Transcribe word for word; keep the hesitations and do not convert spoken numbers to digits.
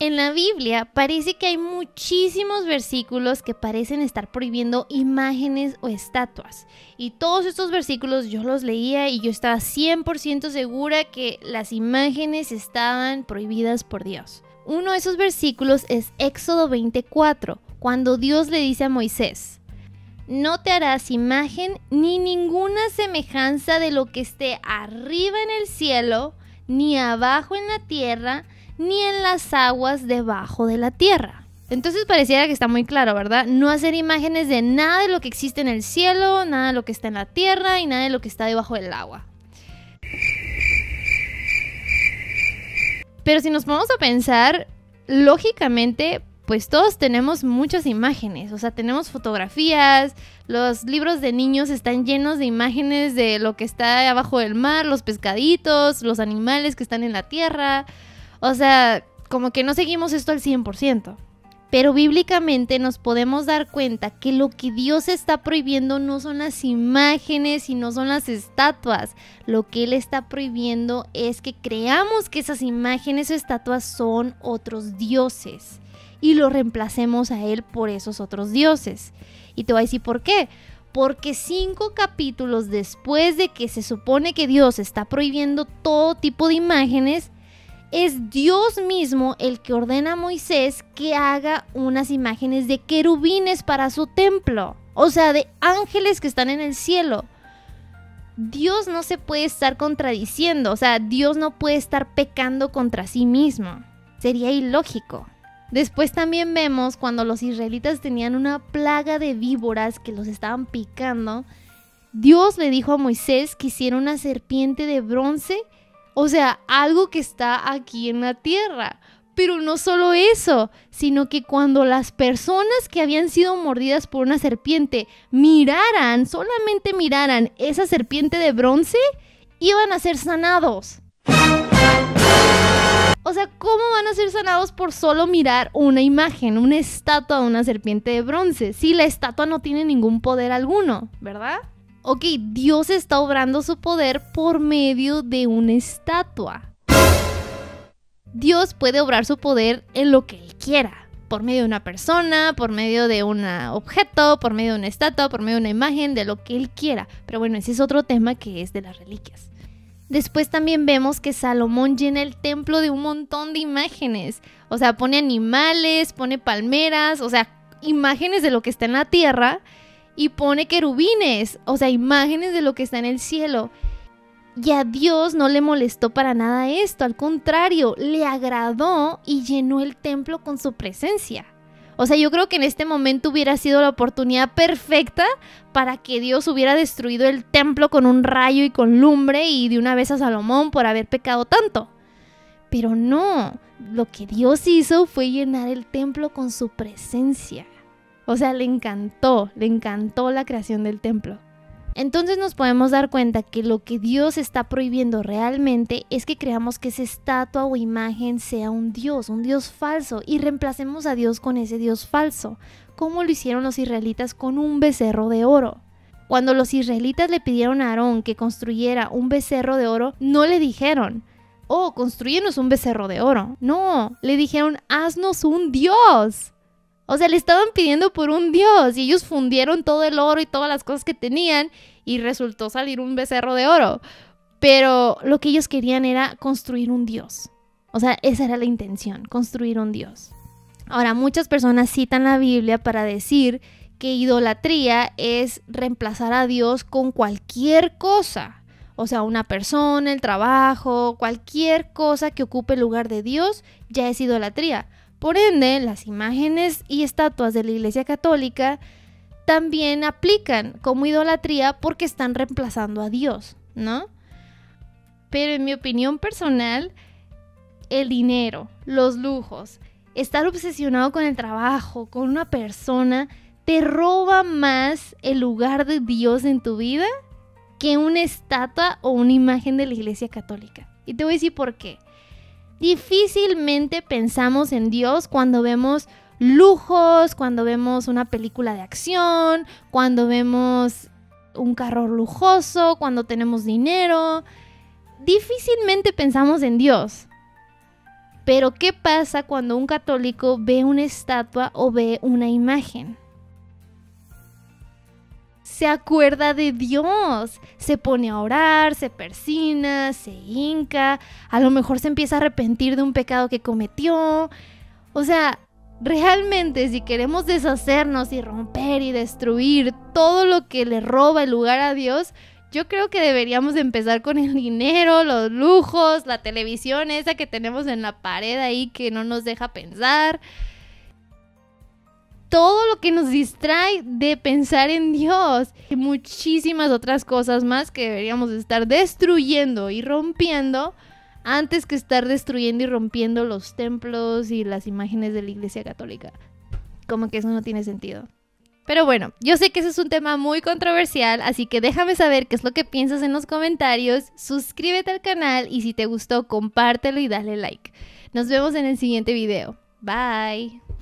En la Biblia parece que hay muchísimos versículos que parecen estar prohibiendo imágenes o estatuas. Y todos estos versículos yo los leía y yo estaba cien por ciento segura que las imágenes estaban prohibidas por Dios. Uno de esos versículos es Éxodo veinticuatro, cuando Dios le dice a Moisés: no te harás imagen ni ninguna semejanza de lo que esté arriba en el cielo, ni abajo en la tierra, ni en las aguas debajo de la tierra. Entonces pareciera que está muy claro, ¿verdad? No hacer imágenes de nada de lo que existe en el cielo, nada de lo que está en la tierra y nada de lo que está debajo del agua. Pero si nos ponemos a pensar, lógicamente, pues todos tenemos muchas imágenes. O sea, tenemos fotografías, los libros de niños están llenos de imágenes de lo que está abajo del mar, los pescaditos, los animales que están en la tierra. O sea, como que no seguimos esto al cien por ciento. Pero bíblicamente nos podemos dar cuenta que lo que Dios está prohibiendo no son las imágenes y no son las estatuas. Lo que Él está prohibiendo es que creamos que esas imágenes o estatuas son otros dioses y lo reemplacemos a Él por esos otros dioses. Y te voy a decir por qué. Porque cinco capítulos después de que se supone que Dios está prohibiendo todo tipo de imágenes, es Dios mismo el que ordena a Moisés que haga unas imágenes de querubines para su templo. O sea, de ángeles que están en el cielo. Dios no se puede estar contradiciendo. O sea, Dios no puede estar pecando contra sí mismo. Sería ilógico. Después también vemos cuando los israelitas tenían una plaga de víboras que los estaban picando. Dios le dijo a Moisés que hiciera una serpiente de bronce. O sea, algo que está aquí en la tierra. Pero no solo eso, sino que cuando las personas que habían sido mordidas por una serpiente miraran, solamente miraran esa serpiente de bronce, iban a ser sanados. O sea, ¿cómo van a ser sanados por solo mirar una imagen, una estatua de una serpiente de bronce? Si la estatua no tiene ningún poder alguno, ¿verdad? Ok, Dios está obrando su poder por medio de una estatua. Dios puede obrar su poder en lo que Él quiera. Por medio de una persona, por medio de un objeto, por medio de una estatua, por medio de una imagen, de lo que Él quiera. Pero bueno, ese es otro tema que es de las reliquias. Después también vemos que Salomón llena el templo de un montón de imágenes. O sea, pone animales, pone palmeras, o sea, imágenes de lo que está en la tierra. Y pone querubines, o sea, imágenes de lo que está en el cielo. Y a Dios no le molestó para nada esto, al contrario, le agradó y llenó el templo con su presencia. O sea, yo creo que en este momento hubiera sido la oportunidad perfecta para que Dios hubiera destruido el templo con un rayo y con lumbre y de una vez a Salomón por haber pecado tanto. Pero no, lo que Dios hizo fue llenar el templo con su presencia. O sea, le encantó, le encantó la creación del templo. Entonces nos podemos dar cuenta que lo que Dios está prohibiendo realmente es que creamos que esa estatua o imagen sea un dios, un dios falso, y reemplacemos a Dios con ese dios falso, como lo hicieron los israelitas con un becerro de oro. Cuando los israelitas le pidieron a Aarón que construyera un becerro de oro, no le dijeron: oh, construyenos un becerro de oro. No, le dijeron: haznos un dios. O sea, le estaban pidiendo por un dios y ellos fundieron todo el oro y todas las cosas que tenían y resultó salir un becerro de oro. Pero lo que ellos querían era construir un dios. O sea, esa era la intención, construir un dios. Ahora, muchas personas citan la Biblia para decir que idolatría es reemplazar a Dios con cualquier cosa. O sea, una persona, el trabajo, cualquier cosa que ocupe el lugar de Dios ya es idolatría. Por ende, las imágenes y estatuas de la Iglesia Católica también aplican como idolatría porque están reemplazando a Dios, ¿no? Pero en mi opinión personal, el dinero, los lujos, estar obsesionado con el trabajo, con una persona, te roba más el lugar de Dios en tu vida que una estatua o una imagen de la Iglesia Católica. Y te voy a decir por qué. Difícilmente pensamos en Dios cuando vemos lujos, cuando vemos una película de acción, cuando vemos un carro lujoso, cuando tenemos dinero. Difícilmente pensamos en Dios. Pero ¿qué pasa cuando un católico ve una estatua o ve una imagen? Se acuerda de Dios, se pone a orar, se persina, se hinca, a lo mejor se empieza a arrepentir de un pecado que cometió. O sea, realmente si queremos deshacernos y romper y destruir todo lo que le roba el lugar a Dios, yo creo que deberíamos empezar con el dinero, los lujos, la televisión esa que tenemos en la pared ahí que no nos deja pensar. Todo lo que nos distrae de pensar en Dios y muchísimas otras cosas más que deberíamos estar destruyendo y rompiendo antes que estar destruyendo y rompiendo los templos y las imágenes de la Iglesia Católica. Como que eso no tiene sentido. Pero bueno, yo sé que ese es un tema muy controversial, así que déjame saber qué es lo que piensas en los comentarios, suscríbete al canal y si te gustó compártelo y dale like. Nos vemos en el siguiente video. Bye.